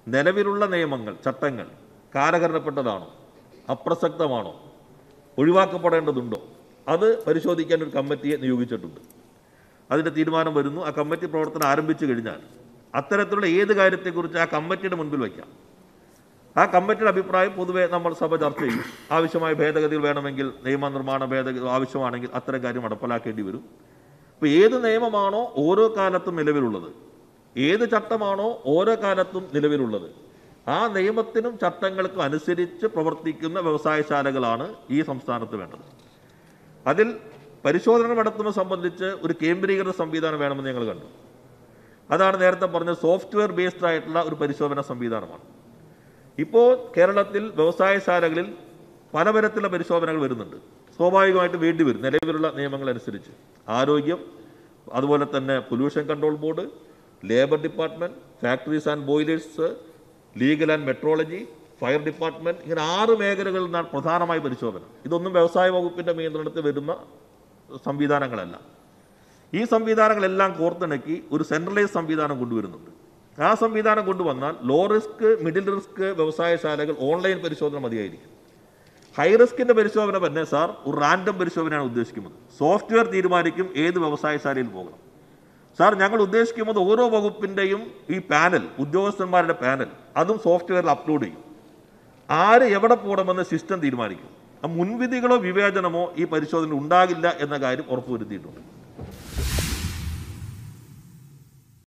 നിലവിലുള്ള നിയമങ്ങൾ, ചട്ടങ്ങൾ കാലഹരണപ്പെട്ടതാണോ, അപ്രസക്തമാണോ, ഒഴിവാക്കപ്പെടേണ്ടതുണ്ടോ, അത് പരിശോധിക്കാൻ ഒരു കമ്മിറ്റിയെ നിയോഗിച്ചിട്ടുണ്ട്. അതിൻ്റെ തീരുമാനം വരുന്നു. ആ കമ്മിറ്റി പ്രവർത്തനം ആരംഭിച്ചു കഴിഞ്ഞാൽ അത്തരത്തിലുള്ള ഏത് കാര്യത്തെക്കുറിച്ച് ആ കമ്മിറ്റിയുടെ മുൻപിൽ വയ്ക്കാം. ആ കമ്മിറ്റിയുടെ അഭിപ്രായം പൊതുവെ നമ്മൾ സഭ ചർച്ച ചെയ്യും. ആവശ്യമായ ഭേദഗതികൾ വേണമെങ്കിൽ, നിയമനിർമ്മാണ ഭേദഗതി ആവശ്യമാണെങ്കിൽ അത്തരം കാര്യം നടപ്പിലാക്കേണ്ടി വരും. അപ്പോൾ ഏത് നിയമമാണോ ഓരോ കാലത്തും നിലവിലുള്ളത്, ഏത് ചട്ടമാണോ ഓരോ കാലത്തും നിലവിലുള്ളത്, ആ നിയമത്തിനും ചട്ടങ്ങൾക്കും അനുസരിച്ച് പ്രവർത്തിക്കുന്ന വ്യവസായശാലകളാണ് ഈ സംസ്ഥാനത്ത് വേണ്ടത്. അതിൽ പരിശോധന നടത്തുന്നത് സംബന്ധിച്ച് ഒരു കേന്ദ്രീകൃത സംവിധാനം വേണമെന്ന് ഞങ്ങൾ കണ്ടു. അതാണ് നേരത്തെ പറഞ്ഞ സോഫ്റ്റ്വെയർ ബേസ്ഡ് ആയിട്ടുള്ള ഒരു പരിശോധന സംവിധാനമാണ്. ഇപ്പോൾ കേരളത്തിൽ വ്യവസായശാലകളിൽ പലതരത്തിലുള്ള പരിശോധനകൾ വരുന്നുണ്ട്. സ്വാഭാവികമായിട്ട് വേണ്ടി വരും നിലവിലുള്ള നിയമങ്ങൾ അനുസരിച്ച്. ആരോഗ്യം, അതുപോലെ തന്നെ pollution control board, labour department, factories and boilers, legal and metrology, fire department, ഇങ്ങനെ 6 മേഖലകളിൽ നിന്നാണ് പ്രധാനമായി പരിശോധന. ഇതൊന്നും വ്യവസായ വകുപ്പിൻ്റെ നിയന്ത്രണത്തിൽ വരുന്ന സംവിധാനങ്ങളല്ല. ഈ സംവിധാനങ്ങളെല്ലാം കോർത്തിണക്കി ഒരു സെൻട്രലൈസ് സംവിധാനം കൊണ്ടുവരുന്നുണ്ട്. ആ സംവിധാനം കൊണ്ടുവന്നാൽ ലോ റിസ്ക്, മിഡിൽ റിസ്ക് വ്യവസായശാലകൾ ഓൺലൈൻ പരിശോധന മതിയായിരിക്കും. ഹൈ റിസ്കിൻ്റെ പരിശോധന തന്നെ സാർ ഒരു റാൻഡം പരിശോധനയാണ് ഉദ്ദേശിക്കുന്നത്. സോഫ്റ്റ്വെയർ തീരുമാനിക്കും ഏത് വ്യവസായശാലയിൽ പോകണം. സാർ, ഞങ്ങൾ ഉദ്ദേശിക്കുന്നത് ഓരോ വകുപ്പിൻ്റെയും ഈ പാനൽ, ഉദ്യോഗസ്ഥന്മാരുടെ പാനൽ, അതും സോഫ്റ്റ്വെയറിൽ അപ്ലോഡ് ചെയ്യും. ആര് എവിടെ പോകണമെന്ന് സിസ്റ്റം തീരുമാനിക്കും. മുൻവിധികളോ വിവേചനമോ ഈ പരിശോധന ഉണ്ടാകില്ല എന്ന കാര്യം ഉറപ്പുവരുത്തിയിട്ടുണ്ട്.